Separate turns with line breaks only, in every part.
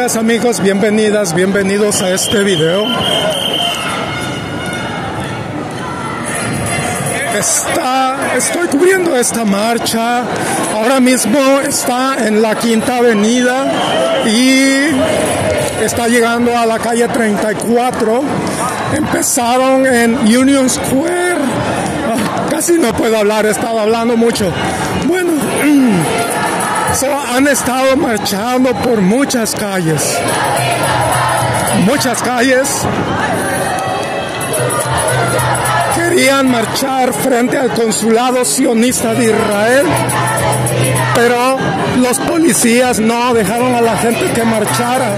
Amigas, amigos, bienvenidas, bienvenidos a este video. Estoy cubriendo esta marcha. Ahora mismo está en la Quinta Avenida y está llegando a la calle 34. Empezaron en Union Square. Casi no puedo hablar, he estado hablando mucho. Bueno, han estado marchando por muchas calles. Querían marchar frente al consulado sionista de Israel, pero los policías no dejaron a la gente que marchara.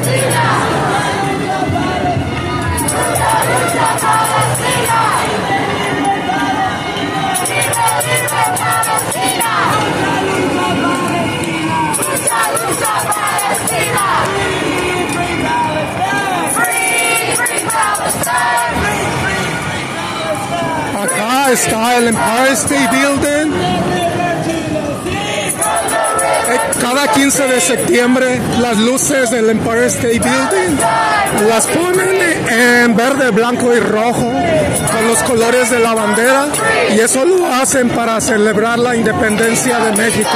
Acá está el Empire State Building. Cada 15 de septiembre las luces del Empire State Building las ponen en verde, blanco y rojo con los colores de la bandera, y eso lo hacen para celebrar la independencia de México.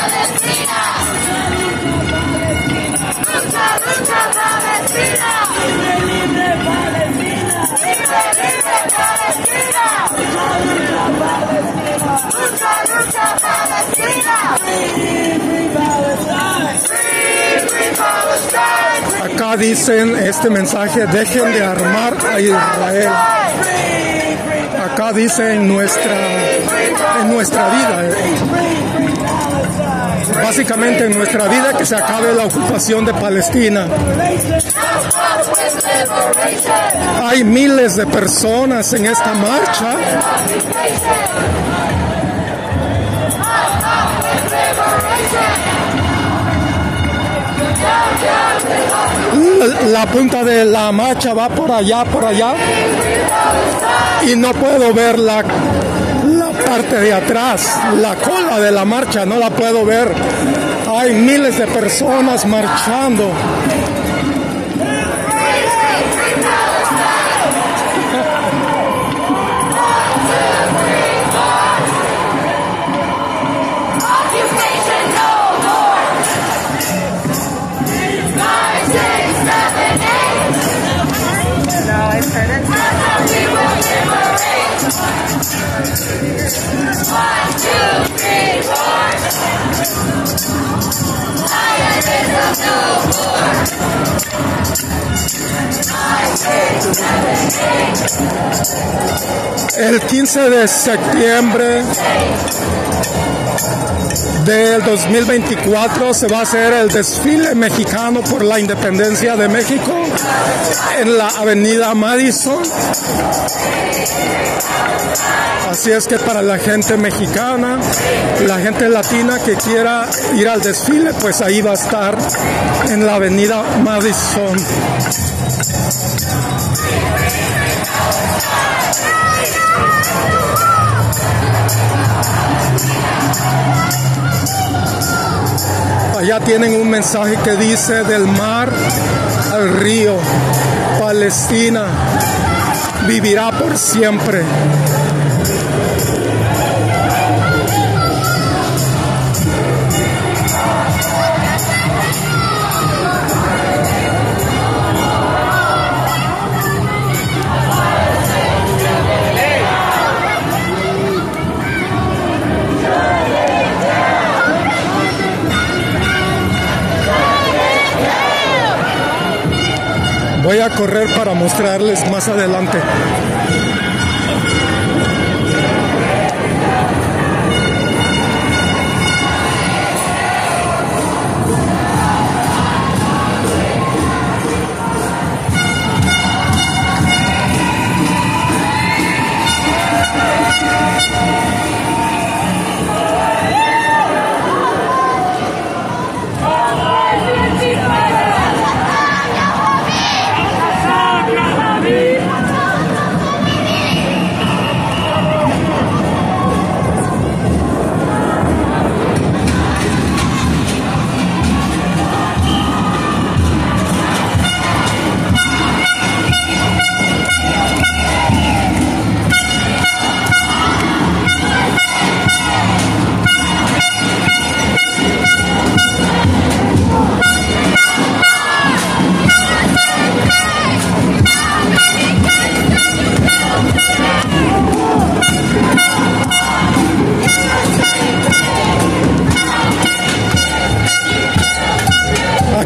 Acá dicen este mensaje: dejen de armar a Israel. Acá dice en nuestra vida, básicamente en nuestra vida, que se acabe la ocupación de Palestina. Hay miles de personas en esta marcha. La punta de la marcha va por allá, y no puedo ver la parte de atrás, la cola de la marcha, no la puedo ver. Hay miles de personas marchando. El 15 de septiembre del 2024 se va a hacer el desfile mexicano por la independencia de México en la avenida Madison. Así es que para la gente mexicana, la gente latina que quiera ir al desfile, pues ahí va a estar en la avenida Madison. Allá tienen un mensaje que dice: del mar al río, Palestina vivirá por siempre. Voy a correr para mostrarles más adelante.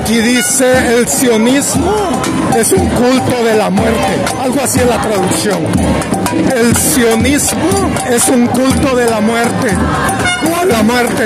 Aquí dice: el sionismo es un culto de la muerte. Algo así es la traducción. El sionismo es un culto de la muerte. ¿Cuál la muerte?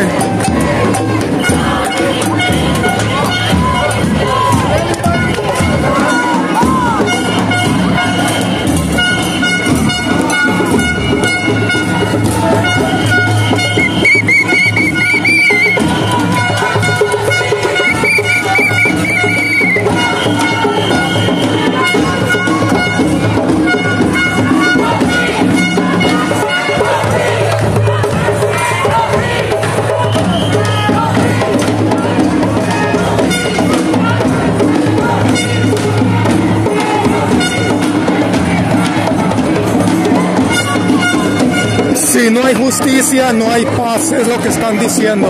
Si no hay justicia, no hay paz, es lo que están diciendo.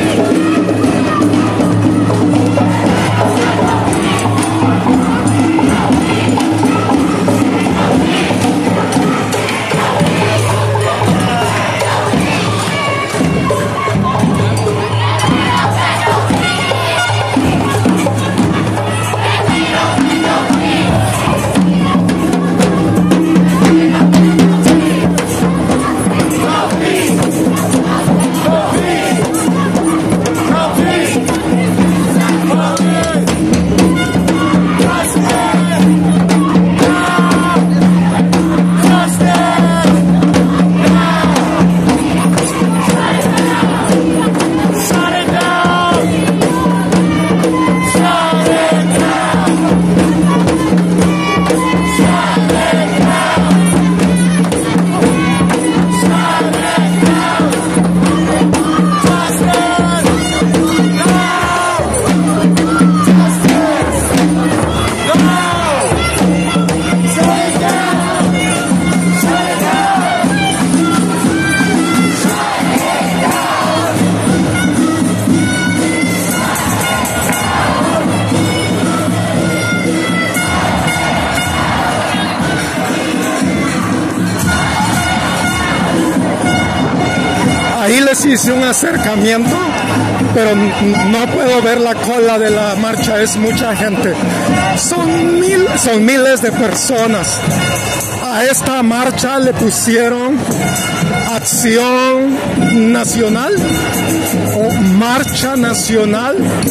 Ahí les hice un acercamiento, pero no puedo ver la cola de la marcha, es mucha gente. Son miles de personas. A esta marcha le pusieron Acción Nacional o Marcha Nacional.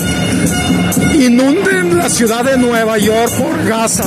Inunden la ciudad de Nueva York por Gaza.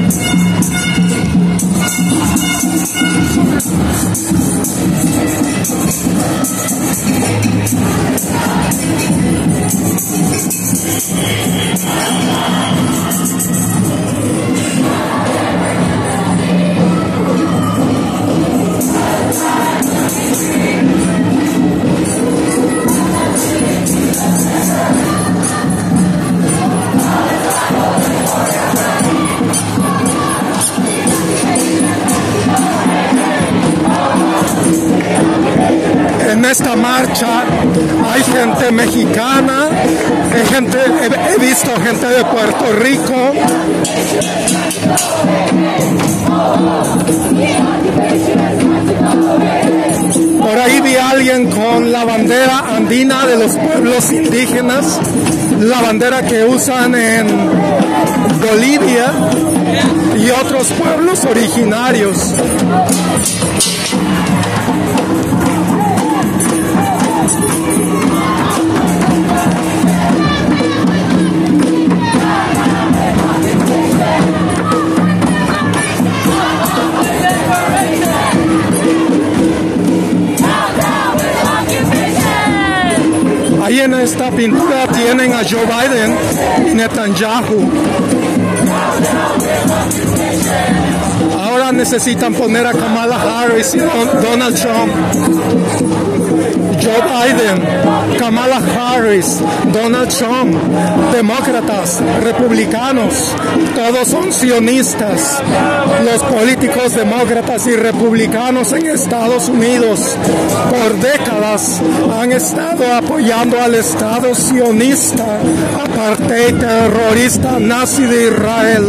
En esta marcha hay gente mexicana, he visto gente de Puerto Rico. Por ahí vi a alguien con la bandera andina de los pueblos indígenas, la bandera que usan en Bolivia y otros pueblos originarios. Ahí en esta pintura tienen a Joe Biden y Netanyahu. Ahora necesitan poner a Kamala Harris y Donald Trump. Joe Biden, Kamala Harris, Donald Trump, demócratas, republicanos, todos son sionistas. Los políticos demócratas y republicanos en Estados Unidos por décadas han estado apoyando al Estado sionista, apartheid, terrorista, nazi de Israel.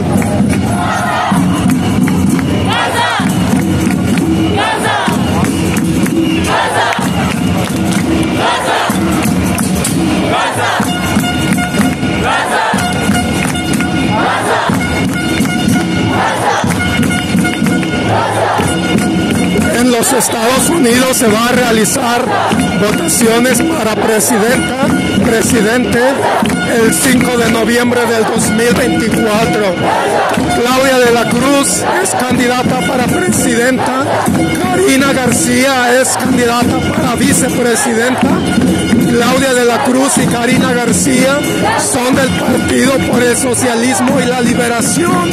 Unidos se va a realizar votaciones para presidente el 5 de noviembre del 2024. Claudia de la Cruz es candidata para presidenta. Karina García es candidata para vicepresidenta. Claudia de la Cruz y Karina García son del Partido por el Socialismo y la Liberación.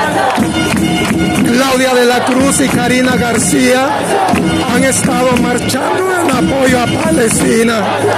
Claudia de la Cruz y Karina García han estado marchando en apoyo a Palestina.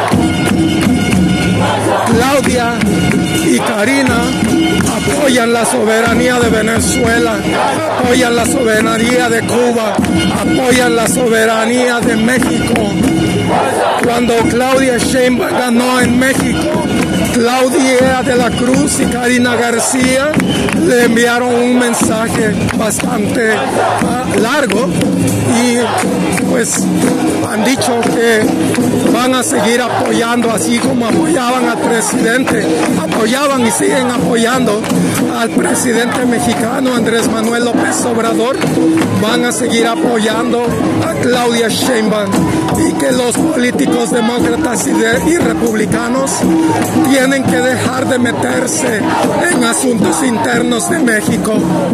Claudia y Karina apoyan la soberanía de Venezuela, apoyan la soberanía de Cuba, apoyan la soberanía de México. Cuando Claudia Sheinbaum ganó en México, Claudia de la Cruz y Karina García le enviaron un mensaje bastante largo y pues han dicho que van a seguir apoyando, así como apoyaban al presidente, apoyaban y siguen apoyando al presidente mexicano Andrés Manuel López Obrador, van a seguir apoyando a Claudia Sheinbaum, y que los políticos demócratas y republicanos tienen que dejar de meterse en asuntos internos de México.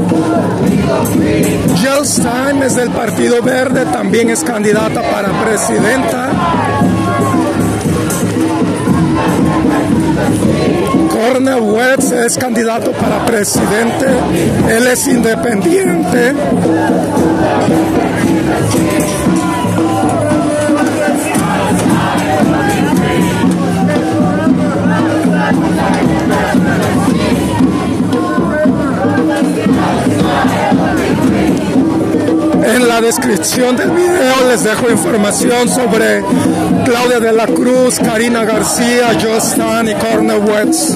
Jill Stein es del Partido Verde, también es candidata para presidenta. Cornel West es candidato para presidente, él es independiente. En la descripción del video les dejo información sobre Claudia de la Cruz, Karina García, Jill Stein y Cornel West.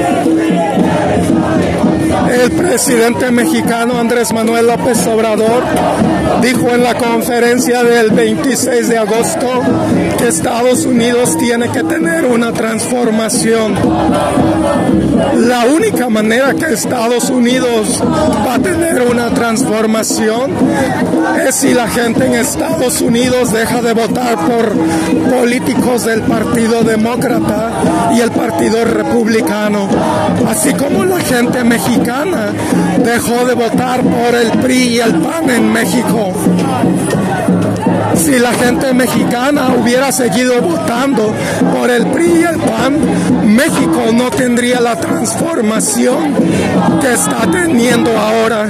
El presidente mexicano Andrés Manuel López Obrador dijo en la conferencia del 26 de agosto que Estados Unidos tiene que tener una transformación. La única manera que Estados Unidos va a tener una transformación es si la gente en Estados Unidos deja de votar por políticos del Partido Demócrata y el Partido Republicano, así como la gente mexicana dejó de votar por el PRI y el PAN en México. Si la gente mexicana hubiera seguido votando por el PRI y el PAN, México no tendría la transformación que está teniendo ahora.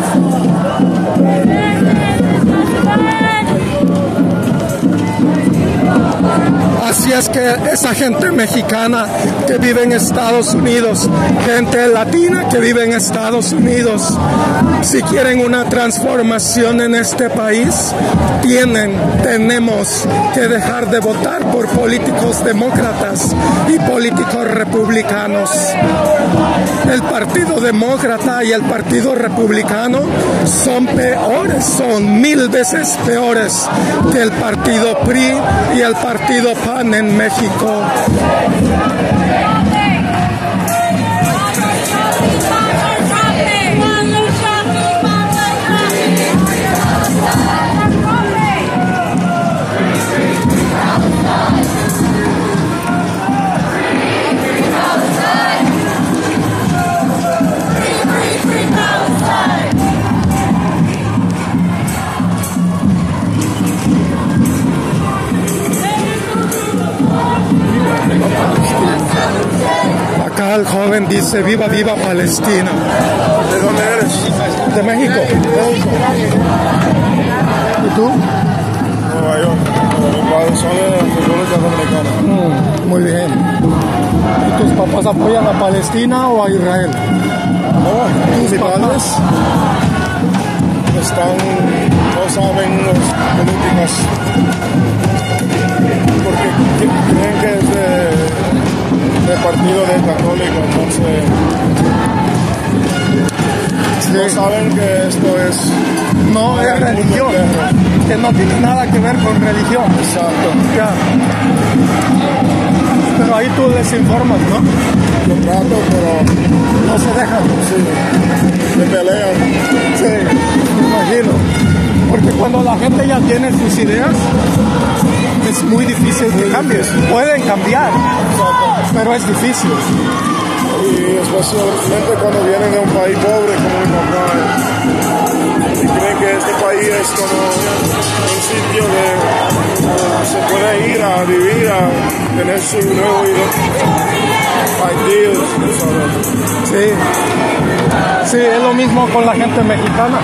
Así es que esa gente mexicana que vive en Estados Unidos, gente latina que vive en Estados Unidos, si quieren una transformación en este país, tenemos que dejar de votar por políticos demócratas y políticos republicanos. El Partido Demócrata y el Partido Republicano son peores, son 1000 veces peores que el Partido PRI y el Partido PAN en México. Acá el joven dice: viva, viva Palestina.
¿De dónde eres?
De México. ¿Y tú?
Nueva York. Mis padres son de la República Dominicana.
Muy bien. ¿Y tus papás apoyan a Palestina o a Israel?
No, mis padres no saben las políticas porque creen que es de partido de católico, entonces no saben que esto es
religión, que no tiene nada que ver con religión.
Exacto.
Ya. Pero ahí tú les informas, ¿no?
Lo trato, pero
no se dejan.
Sí, me pelean.
Sí, me imagino. Porque cuando la gente ya tiene sus ideas, es muy difícil que cambien. Pueden cambiar, pero es difícil.
Y especialmente cuando vienen de un país pobre como mi papá y creen que este país es como un sitio donde se puede ir a vivir, a tener su nuevo ideas.
Sí. Sí, es lo mismo con la gente mexicana.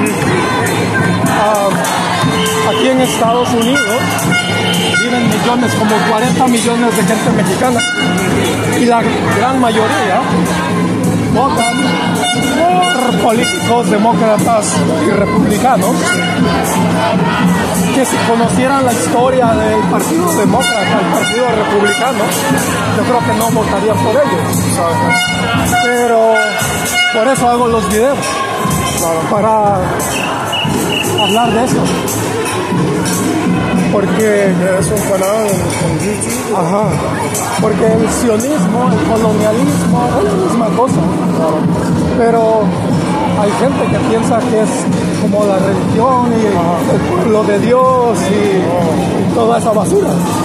Aquí en Estados Unidos viven millones, como 40 millones de gente mexicana, y la gran mayoría votan por políticos demócratas y republicanos que si conocieran la historia del Partido Demócrata, el Partido Republicano, yo creo que no votarían por ellos. Pero por eso hago los videos, para hablar de eso. Porque
es un canal en YouTube.
Ajá, porque el sionismo, el colonialismo es la misma cosa. Pero hay gente que piensa que es como la religión y el pueblo de Dios y toda esa basura.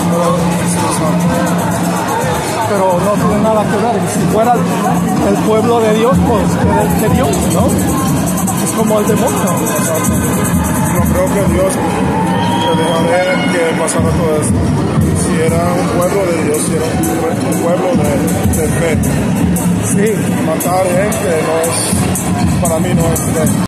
Pero no tiene nada que ver. Si fuera el pueblo de Dios, pues que Dios, ¿no? Es como el demonio.
No creo que Dios dejaría que pasara todo esto. Si era un pueblo de Dios, si era un pueblo de fe.
Sí.
Matar gente no es, para mí no es fe.